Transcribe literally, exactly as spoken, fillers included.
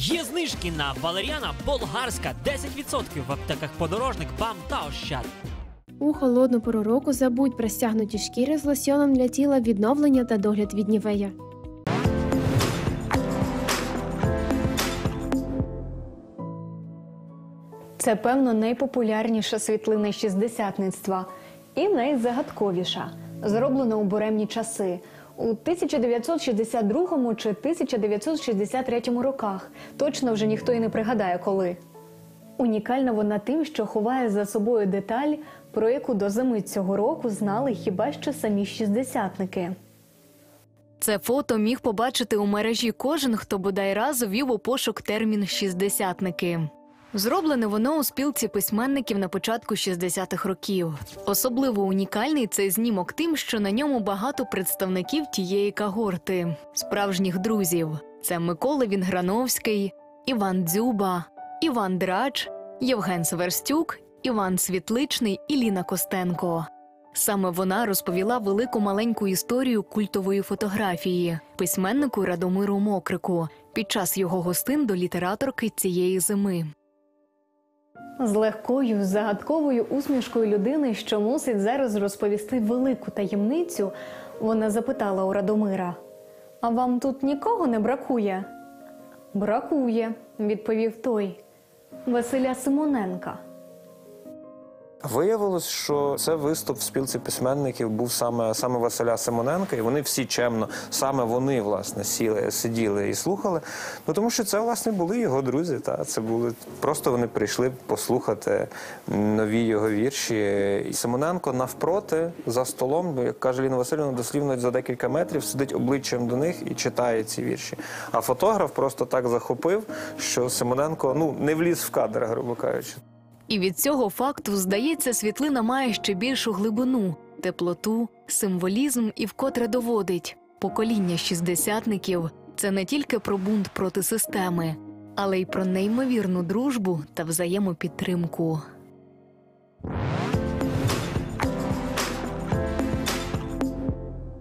Є знижки на валеріана болгарська десять відсотків в аптеках Подорожник, БАМ та Ощад. У холодну пору року забудь про стягнуті шкіри з лосьоном для тіла, відновлення та догляд від Нівея. Це, певно, найпопулярніша світлина шістдесятництва і найзагадковіша, зроблена у буремні часи у тисяча дев'ятсот шістдесят другому чи тисяча дев'ятсот шістдесят третьому роках. Точно вже ніхто і не пригадає коли. Унікальна вона тим, що ховає за собою деталь, про яку до зими цього року знали хіба що самі шістдесятники. Це фото міг побачити у мережі кожен, хто бодай раз ввів у пошук термін «шістдесятники». Зроблене воно у спілці письменників на початку шістдесятих років. Особливо унікальний цей знімок тим, що на ньому багато представників тієї когорти – справжніх друзів. Це Микола Вінграновський, Іван Дзюба, Іван Драч, Євген Сверстюк, Іван Світличний і Ліна Костенко. Саме вона розповіла велику маленьку історію культової фотографії письменнику Радомиру Мокрику під час його гостин до літераторки цієї зими. З легкою, загадковою усмішкою людини, що мусить зараз розповісти велику таємницю, вона запитала у Радомира: «А вам тут нікого не бракує?» «Бракує», – відповів той. «Василя Симоненка». Виявилось, що це виступ в спілці письменників був саме, саме Василя Симоненка, і вони всі чемно, саме вони, власне, сіли, сиділи і слухали, ну, тому що це, власне, були його друзі, та, це були, просто вони прийшли послухати нові його вірші. І Симоненко навпроти, за столом, як каже Ліна Васильівна, дослівно за декілька метрів, сидить обличчям до них і читає ці вірші. А фотограф просто так захопив, що Симоненко, ну, не вліз в кадр, грубо кажучи. І від цього факту, здається, світлина має ще більшу глибину, теплоту, символізм і вкотре доводить – покоління шістдесятників – це не тільки про бунт проти системи, але й про неймовірну дружбу та взаємопідтримку.